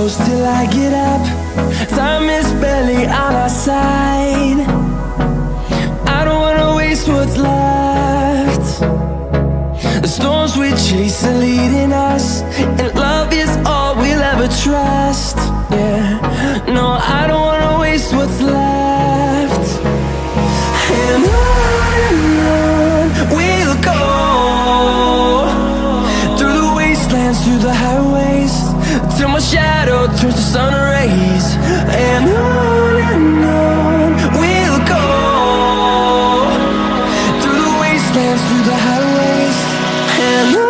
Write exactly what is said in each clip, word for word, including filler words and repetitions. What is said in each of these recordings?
close till I get up. Time is barely on our side. I don't wanna waste what's left. The storms we chase are leading us, and love is all we'll ever trust. Yeah, no, I don't wanna waste what's left. And on and on we'll go, through the wastelands, through the highways, till my shadow turns to sun rays. And on and on we'll go, through the wastelands, through the highways, and on.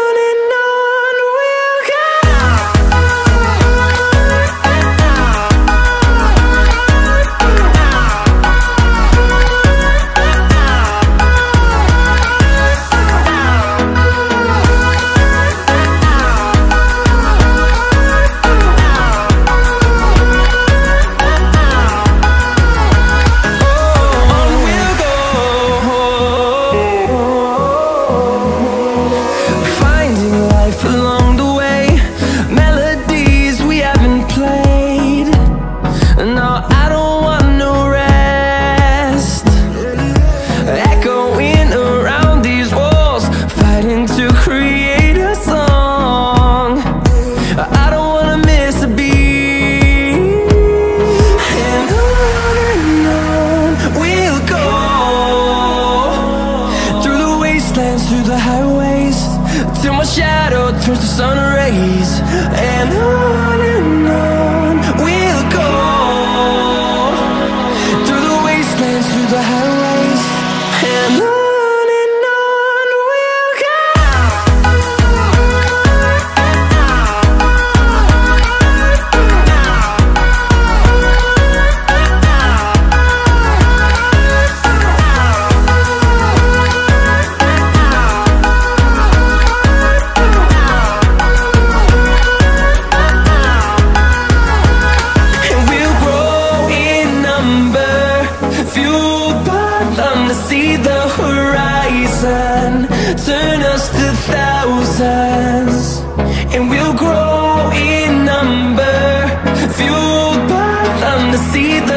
And we'll grow in number, fueled by them to see the